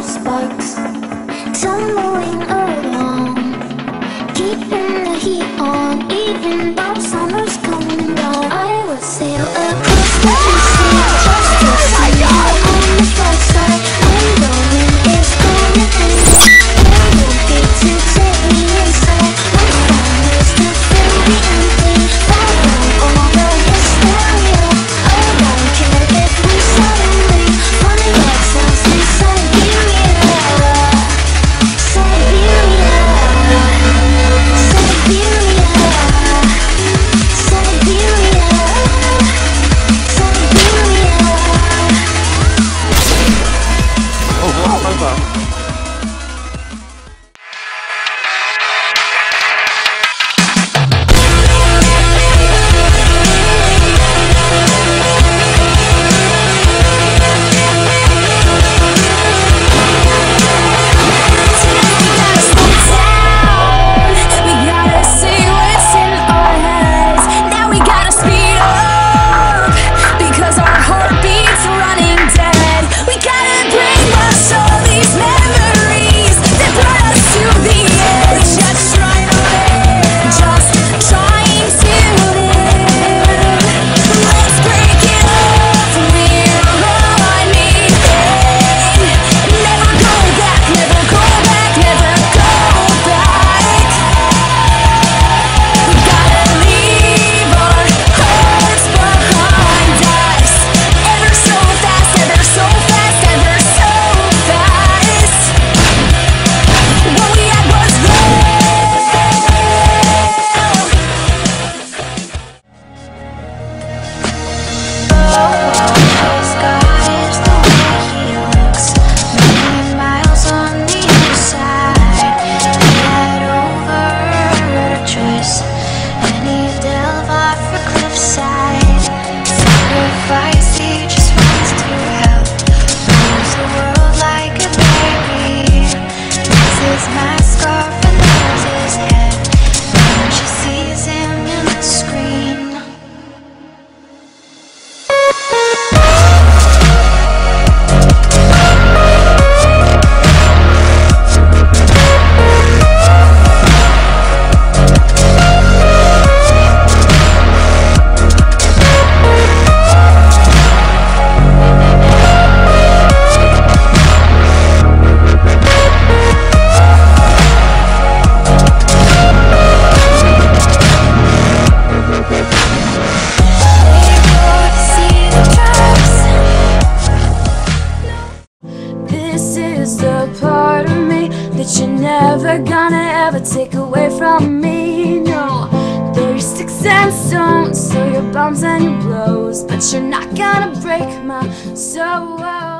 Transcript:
sparks tumbling along, keeping the heat on, even though summer's coming and gone. I will sail across the sea just to see you on the bright side. I'm going, it's gonna be. There won't be to take me inside. My phone is to fill the empty. Follow all the hysteria. I won't care if we suddenly find ourselves in Siberia. Siberia. You're never gonna ever take away from me, no. Though your sticks and stones, so your bombs and your blows, but you're not gonna break my soul.